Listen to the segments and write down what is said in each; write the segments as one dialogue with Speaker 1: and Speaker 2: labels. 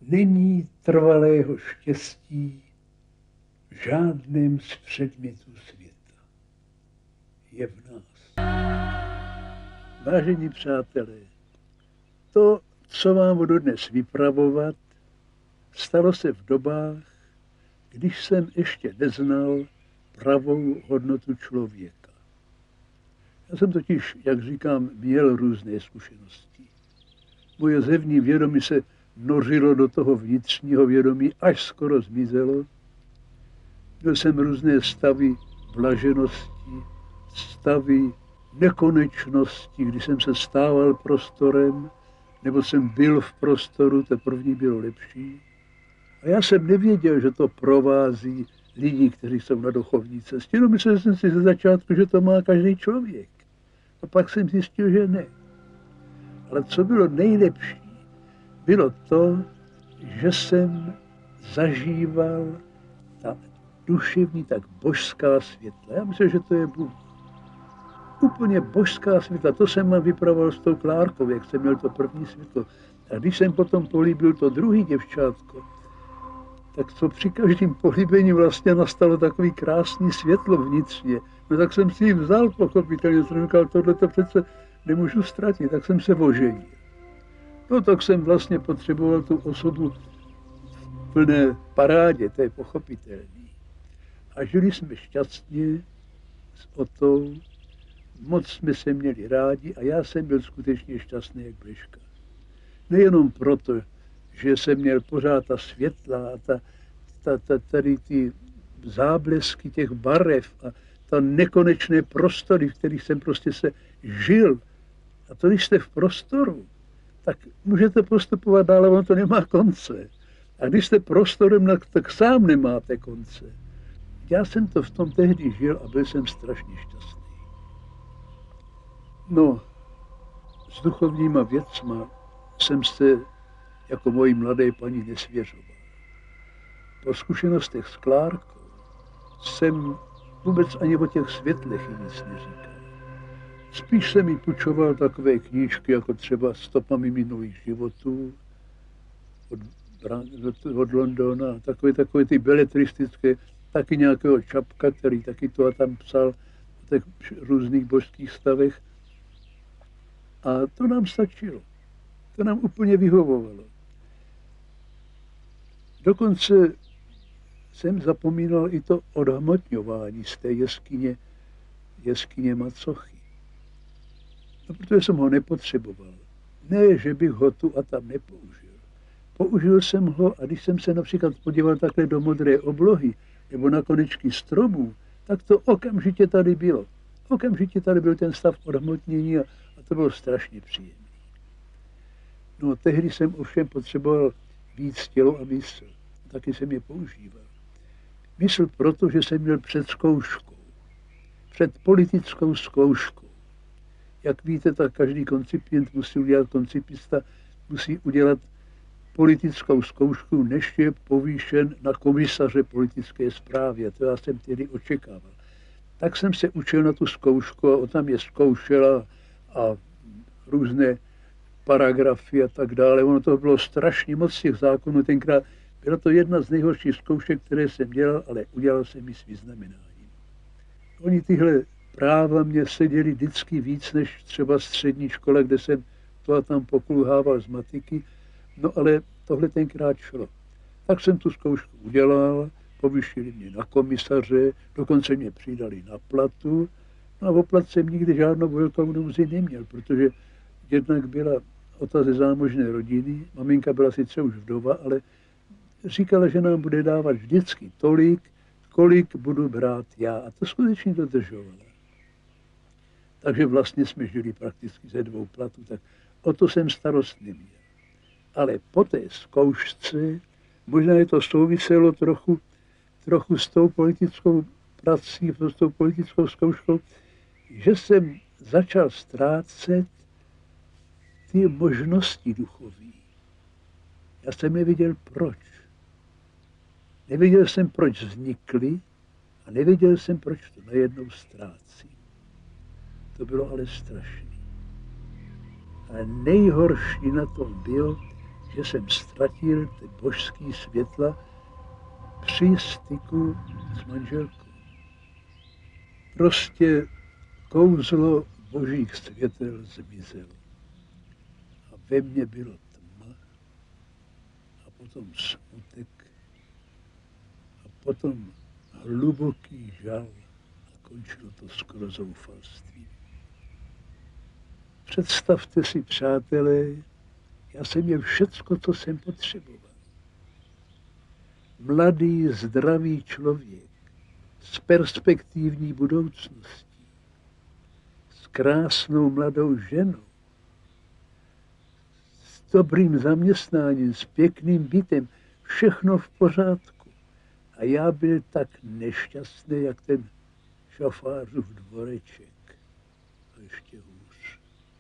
Speaker 1: není trvalého štěstí v žádném z předmětů světa. Je v nás. Vážení přátelé, to, co vám budu dnes vypravovat, stalo se v dobách, když jsem ještě neznal pravou hodnotu člověka. Já jsem totiž, jak říkám, měl různé zkušenosti. Moje zevní vědomí se nořilo do toho vnitřního vědomí, až skoro zmizelo. Měl jsem různé stavy blaženosti, stavy nekonečnosti, kdy jsem se stával prostorem, nebo jsem byl v prostoru, to první bylo lepší. A já jsem nevěděl, že to provází lidi, kteří jsou na duchovní cestě. No myslel jsem si ze začátku, že to má každý člověk. A pak jsem zjistil, že ne. Ale co bylo nejlepší, bylo to, že jsem zažíval ta duševní, tak božská světla. Já myslím, že to je Bůh. Úplně božská světla. To jsem vám vypravoval s tou Klárkou, jak jsem měl to první světlo. A když jsem potom políbil to druhý děvčátko, tak co při každém políbení vlastně nastalo takový krásný světlo vnitřně. No tak jsem si ji vzal, pochopitelně, jsem říkal, tohle to přece nemůžu ztratit, tak jsem se oženil. No tak jsem vlastně potřeboval tu osobu v plné parádě, to je pochopitelný. A žili jsme šťastně s Otou, moc jsme se měli rádi a já jsem byl skutečně šťastný jak bleška. Nejenom proto, že jsem měl pořád ta světla a tady ty záblesky těch barev a ta nekonečné prostory, v kterých jsem prostě se žil. A to, když jste v prostoru, tak můžete postupovat dál, ale ono to nemá konce. A když jste prostorem, tak sám nemáte konce. Já jsem to v tom tehdy žil a byl jsem strašně šťastný. No, s duchovníma věcma jsem se jako mojí mladé paní nesvěřoval. Po zkušenostech s Klárkou jsem vůbec ani o těch světlech nic neříkal. Spíš jsem jí půjčoval takové knížky, jako třeba Stopami minulých životů od Londýna, takové ty beletristické, taky nějakého Čapka, který taky to a tam psal o těch různých božských stavech. A to nám stačilo. To nám úplně vyhovovalo. Dokonce jsem zapomínal i to odhmotňování z té jeskyně Macochy. No, protože jsem ho nepotřeboval. Ne, že bych ho tu a tam nepoužil. Použil jsem ho a když jsem se například podíval takhle do modré oblohy nebo na konečky stromů, tak to okamžitě tady bylo. Okamžitě tady byl ten stav odhmotnění a to bylo strašně příjemné. No tehdy jsem ovšem potřeboval víc tělo a mysl. Taky jsem je používal. Mysl proto, že jsem měl před zkouškou. Před politickou zkouškou. Jak víte, tak každý koncipient musí udělat, koncipista musí udělat politickou zkoušku, než je povýšen na komisaře politické správy. A to já jsem tedy očekával. Tak jsem se učil na tu zkoušku a tam je zkoušela a různé paragrafy a tak dále. Ono to bylo strašně moc těch zákonů. Tenkrát byla to jedna z nejhorších zkoušek, které jsem dělal, ale udělal jsem ji s vyznamenáním. Oni tyhle práva mě seděli vždycky víc než třeba střední škole, kde jsem to a tam pokulhával z matiky. No ale tohle tenkrát šlo. Tak jsem tu zkoušku udělal, povýšili mě na komisaře, dokonce mě přidali na platu. No a o plat jsem nikdy žádnou velkou nouzi neměl, protože jednak byla Ota ze zámožné rodiny, maminka byla sice už vdova, ale říkala, že nám bude dávat vždycky tolik, kolik budu brát já. A to skutečně dodržovala. Takže vlastně jsme žili prakticky ze 2 platů, tak o to jsem starost neměl. Ale po té zkoušce, možná je to souviselo trochu s tou politickou prací, s tou politickou zkouškou, že jsem začal ztrácet ty možnosti duchovní. Já jsem nevěděl proč. Nevěděl jsem, proč vznikly a nevěděl jsem, proč to najednou ztrácím. To bylo ale strašné. Ale nejhorší na tom bylo, že jsem ztratil ty božský světla při styku s manželkou. Prostě kouzlo božích světel zmizelo. A ve mně bylo tma a potom smutek a potom hluboký žal a končilo to skoro zoufalstvím. Představte si, přátelé, já jsem měl všecko, co jsem potřeboval. Mladý, zdravý člověk s perspektivní budoucností, s krásnou mladou ženou, s dobrým zaměstnáním, s pěkným bytem, všechno v pořádku. A já byl tak nešťastný, jak ten šafářův dvoreček. A ještě hůř.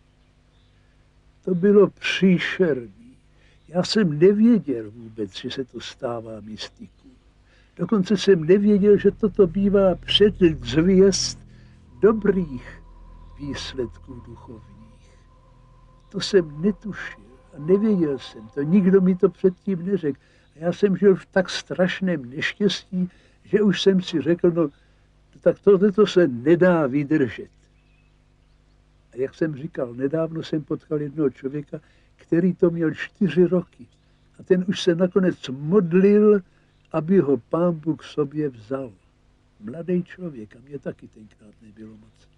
Speaker 1: To bylo příšerný. Já jsem nevěděl vůbec, že se to stává mystiku. Dokonce jsem nevěděl, že toto bývá předzvěst dobrých výsledků duchovních. To jsem netušil a nevěděl jsem to. Nikdo mi to předtím neřekl. A já jsem žil v tak strašném neštěstí, že už jsem si řekl, no tak tohle se nedá vydržet. A jak jsem říkal, nedávno jsem potkal jednoho člověka, který to měl 4 roky. A ten už se nakonec modlil, aby ho Pán Bůh sobě vzal. Mladý člověk, a mě taky tenkrát nebylo moc.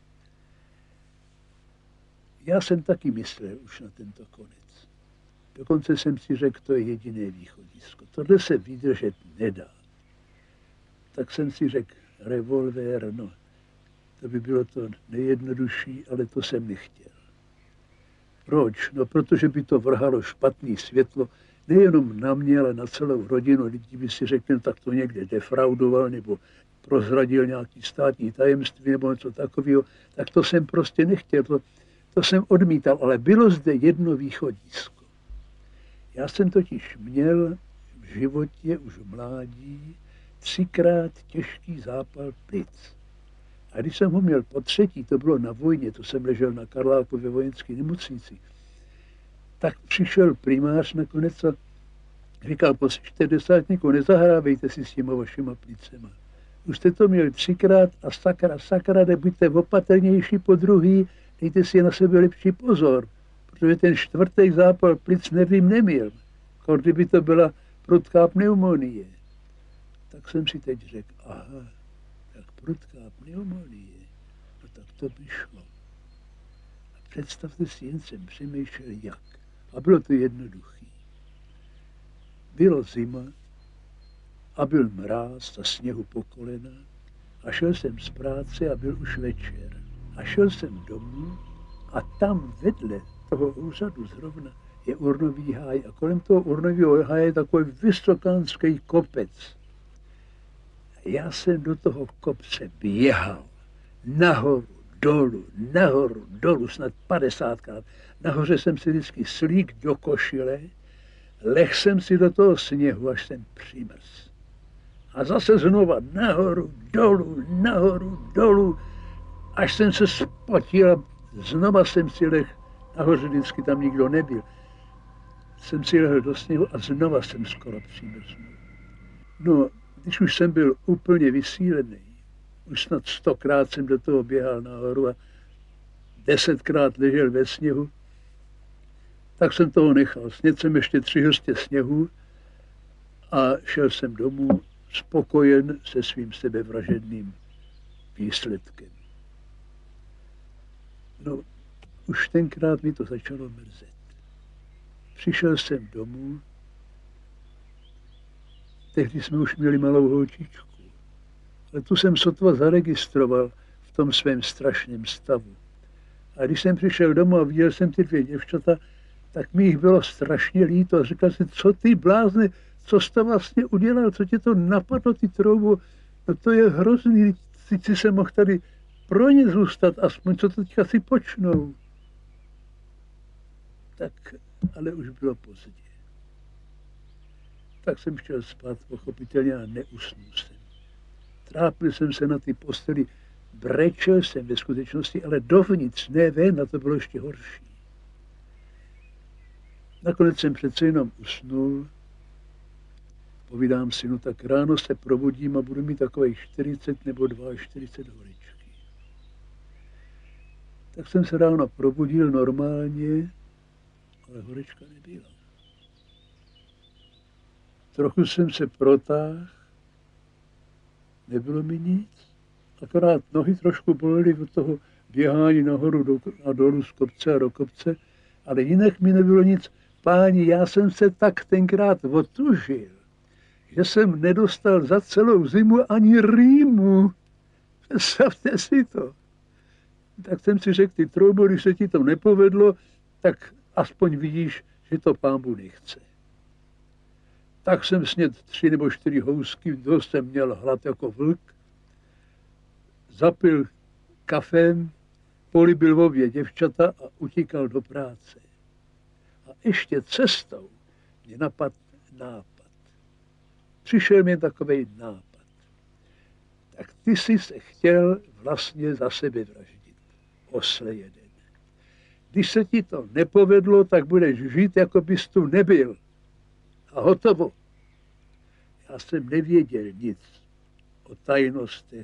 Speaker 1: Já jsem taky myslel už na tento konec. Dokonce jsem si řekl, to je jediné východisko. Tohle se vydržet nedá. Tak jsem si řekl, revolver, no, to by bylo to nejjednodušší, ale to jsem nechtěl. Proč? No, protože by to vrhalo špatné světlo nejenom na mě, ale na celou rodinu. Lidi by si řekli, tak to někde defraudoval nebo prozradil nějaký státní tajemství nebo něco takového. Tak to jsem prostě nechtěl, to jsem odmítal, ale bylo zde jedno východisko. Já jsem totiž měl v životě už v mládí 3krát těžký zápal plic. A když jsem ho měl po 3., to bylo na vojně, to jsem ležel na Karláku ve vojenské nemocnici, tak přišel primář nakonec a říkal, poslyšte desátníku, nezahrávejte si s těma vašima plicema. Už jste to měl 3krát a sakra, nebuďte opatrnější po druhý, dejte si na sebe lepší pozor, protože ten 4. zápal plic neměl. Kdyby to byla prudká pneumonie. Tak jsem si teď řekl, aha, tak prudká pneumonie, no tak to by šlo. A představte si, jen jsem přemýšlel jak. A bylo to jednoduché. Bylo zima a byl mráz a sněhu po kolena a šel jsem z práce a byl už večer. A šel jsem domů a tam vedle toho úřadu zrovna je urnový háj a kolem toho urnového háje je takový vysokánský kopec. Já jsem do toho kopce běhal, nahoru, dolů, snad 50krát. Nahoře jsem si vždycky slík do košile, lehl jsem si do toho sněhu, až jsem přimrz. A zase znova nahoru, dolů, až jsem se spotil a znova jsem si lehl, nahoře vždycky tam nikdo nebyl. Jsem si lehl do sněhu a znova jsem skoro přimrznul. No, když už jsem byl úplně vysílený, už snad 100krát jsem do toho běhal nahoru a 10krát ležel ve sněhu, tak jsem toho nechal. Snědl jsem ještě 3 hrstě sněhu a šel jsem domů spokojen se svým sebevražedným výsledkem. No, už tenkrát mi to začalo mrzet. Přišel jsem domů, tehdy jsme už měli malou holčičku, ale tu jsem sotva zaregistroval v tom svém strašném stavu. A když jsem přišel domů a viděl jsem ty 2 děvčata, tak mi jich bylo strašně líto a říkal jsem, co ty blázne, co jsi to vlastně udělal, co tě to napadlo, ty troubu, no to je hrozný, ty se mohl tady pro ně zůstat, aspoň co to teďka si počnou. Tak, ale už bylo pozdě. Tak jsem šel spát, pochopitelně, a neusnul jsem. Trápil jsem se na ty posteli, brečel jsem ve skutečnosti, ale dovnitř, ne ven, a to bylo ještě horší. Nakonec jsem přece jenom usnul. Povídám si, no tak ráno se probudím a budu mít takových 40 nebo 42 horečky. Tak jsem se ráno probudil normálně, ale horečka nebyla. Trochu jsem se protáhl, nebylo mi nic, akorát nohy trošku bolely od toho běhání nahoru a dolů z kopce a do kopce, ale jinak mi nebylo nic. Páni, já jsem se tak tenkrát otužil, že jsem nedostal za celou zimu ani rýmu. Představte si to. Tak jsem si řekl, ty troubo, když se ti to nepovedlo, tak aspoň vidíš, že to Pán Bůh nechce. Tak jsem snědl 3 nebo 4 housky, dost jsem měl hlad jako vlk, zapil kafem, polibil v obě děvčata a utíkal do práce. A ještě cestou mě napadl nápad. Přišel mi takovej nápad. Tak ty jsi se chtěl vlastně za sebe vraždit. Osle jeden. Když se ti to nepovedlo, tak budeš žít, jako bys tu nebyl. A hotovo. Já jsem nevěděl nic o tajnostech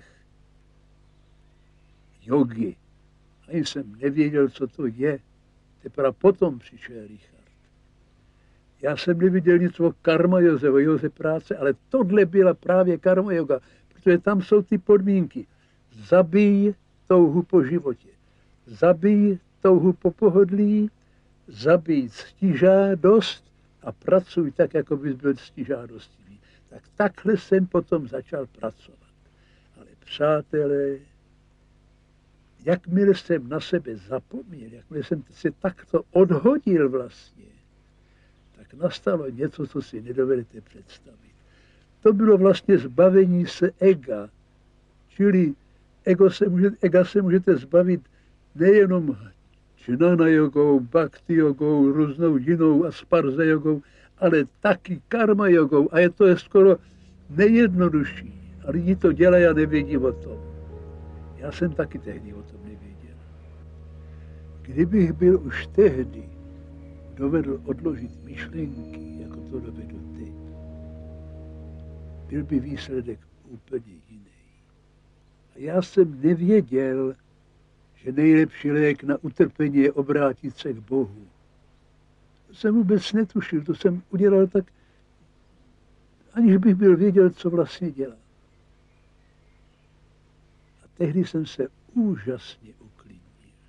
Speaker 1: jogy. Ani jsem nevěděl, co to je. Teprve potom přišel Richard. Já jsem neviděl nic o karma joze, o joze práce, ale tohle byla právě karma yoga, protože tam jsou ty podmínky. Zabij touhu po životě. Zabij touhu po pohodlí, zabij ctižádost a pracuj tak, jako bys byl ctižádostivý. Tak takhle jsem potom začal pracovat. Ale přátelé, jakmile jsem na sebe zapomněl, jakmile jsem se takto odhodil vlastně, tak nastalo něco, co si nedovedete představit. To bylo vlastně zbavení se ega. Čili ega se můžete zbavit nejenom džnana jogou, bhakti jogou, různou jinou asparza jogou, ale taky karma jogou. A je to skoro nejjednodušší. A lidi to dělají a nevědí o tom. Já jsem taky tehdy o tom nevěděl. Kdybych byl už tehdy dovedl odložit myšlenky, jako to dovedu teď, byl by výsledek úplně jiný. A já jsem nevěděl, že nejlepší lék na utrpení je obrátit se k Bohu. To jsem vůbec netušil, to jsem udělal tak, aniž bych byl věděl, co vlastně dělám. A tehdy jsem se úžasně uklidnil.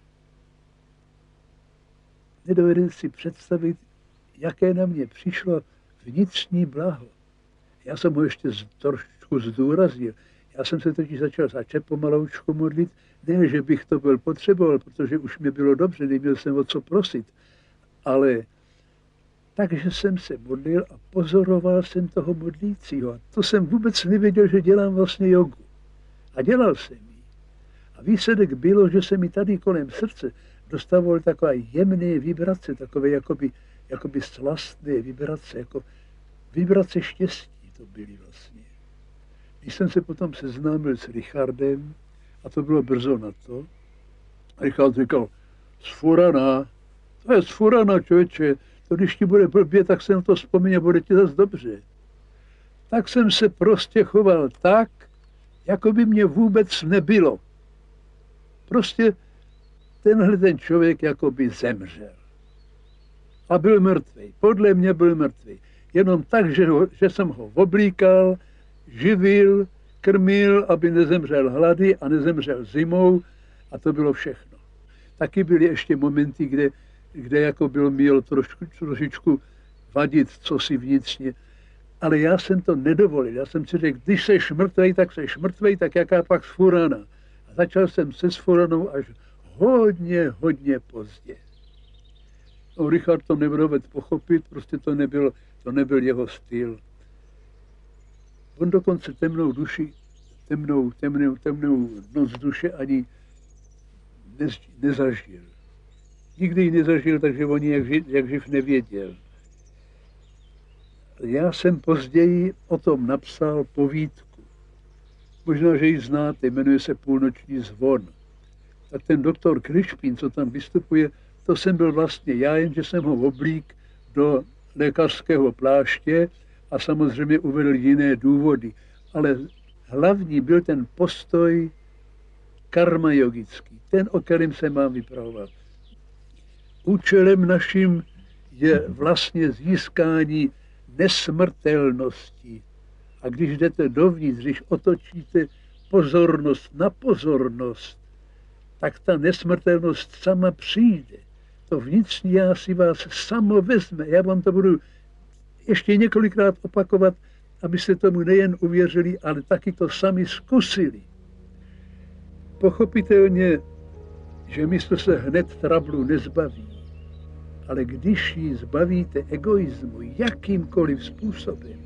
Speaker 1: Nedovedete si představit, jaké na mě přišlo vnitřní blaho. Já jsem ho ještě trošku zdůraznil. Já jsem se totiž začal pomaloučku modlit, ne, že bych to byl potřeboval, protože už mi bylo dobře, neměl jsem o co prosit, ale takže jsem se modlil a pozoroval jsem toho modlícího. A to jsem vůbec nevěděl, že dělám vlastně jogu. A dělal jsem ji. A výsledek bylo, že se mi tady kolem srdce dostavovaly takové jemné vibrace, takové jakoby slastné vibrace, jako vibrace štěstí to byly vlastně. Když jsem se potom seznámil s Richardem, a to bylo brzo na to, Richard říkal, sfuraná, to je sfuraná, člověče, to když ti bude blbě, tak se na to vzpomíň a bude ti zase dobře. Tak jsem se prostě choval tak, jako by mě vůbec nebylo. Prostě tenhle ten člověk jako by zemřel. A byl mrtvý. Podle mě byl mrtvý. Jenom tak, že jsem ho oblíkal, živil, krmil, aby nezemřel hlady a nezemřel zimou, a to bylo všechno. Taky byly ještě momenty, kde jako bylo mělo trošičku vadit, co si vnitřně. Ale já jsem to nedovolil. Já jsem si řekl, když seš mrtvej, tak jaká pak sfurana. A začal jsem se sfuranou až hodně pozdě. No, Richard to nedovedl pochopit, prostě to nebyl jeho styl. On dokonce temnou noc duše ani nezažil. Nikdy ji nezažil, takže on jak živ nevěděl. Já jsem později o tom napsal povídku. Možná, že ji znáte, jmenuje se Půlnoční zvon. Tak ten doktor Krišpín, co tam vystupuje, to jsem byl vlastně já, jenže jsem ho oblík do lékařského pláště a samozřejmě uvedl jiné důvody. Ale hlavní byl ten postoj karma yogický, ten, o kterém se mám vypravovat. Účelem naším je vlastně získání nesmrtelnosti. A když jdete dovnitř, když otočíte pozornost na pozornost, tak ta nesmrtelnost sama přijde. To vnitřní já si vás samo vezme. Já vám to budu ještě několikrát opakovat, abyste tomu nejen uvěřili, ale taky to sami zkusili. Pochopitelně, že mysl se hned trablu nezbaví, ale když ji zbavíte egoismu jakýmkoliv způsobem,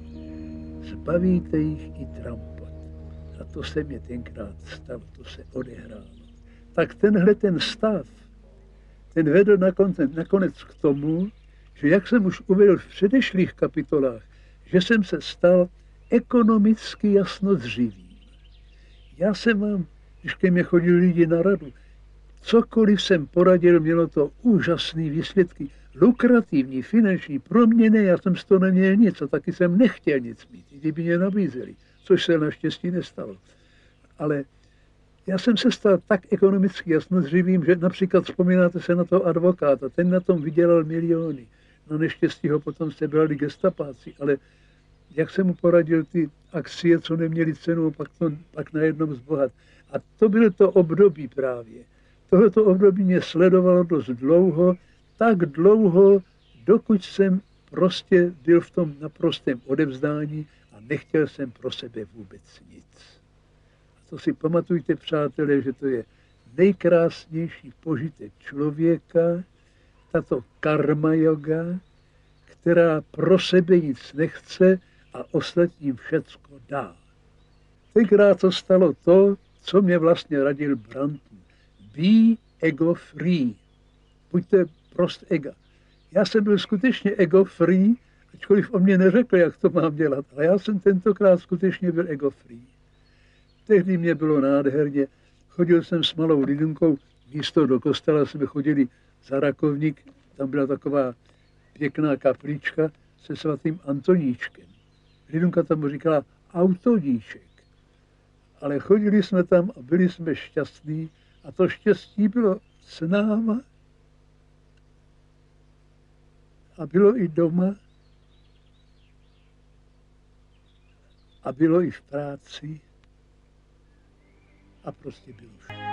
Speaker 1: zbavíte jich i trampot. A to se mě tenkrát stalo, to se odehrálo. Tak tenhle ten stav, ten vedl nakonec k tomu, že jak jsem už uvedl v předešlých kapitolách, že jsem se stal ekonomicky jasnozřivým. Já jsem vám, když ke mně chodili lidi na radu, cokoliv jsem poradil, mělo to úžasné výsledky, lukrativní, finanční, pro mě ne, já jsem z toho neměl nic a taky jsem nechtěl nic mít, i kdyby mě nabízeli, což se naštěstí nestalo. Ale já jsem se stal tak ekonomicky jasnozřivým, že například vzpomínáte se na toho advokáta, ten na tom vydělal miliony. Na neštěstí ho potom sebrali gestapáci, ale jak jsem mu poradil ty akcie, co neměly cenu, pak najednou zbohat. A to bylo to období právě. Tohoto období mě sledovalo dost dlouho, tak dlouho, dokud jsem prostě byl v tom naprostém odevzdání a nechtěl jsem pro sebe vůbec nic. A to si pamatujte, přátelé, že to je nejkrásnější požitek člověka, tato karma yoga, která pro sebe nic nechce a ostatním všecko dá. Tenkrát to stalo to, co mě vlastně radil Brandton. Be ego free. Buďte prost ega. Já jsem byl skutečně ego free, ačkoliv on mě neřekl, jak to mám dělat, ale já jsem tentokrát skutečně byl ego free. Tehdy mě bylo nádherně. Chodil jsem s malou Lidunkou, místo do kostela jsme chodili za Rakovník, tam byla taková pěkná kaplička se svatým Antoníčkem. Lidunka tam říkala Autoníček. Ale chodili jsme tam a byli jsme šťastní a to štěstí bylo s náma a bylo i doma a bylo i v práci a prostě bylo všude.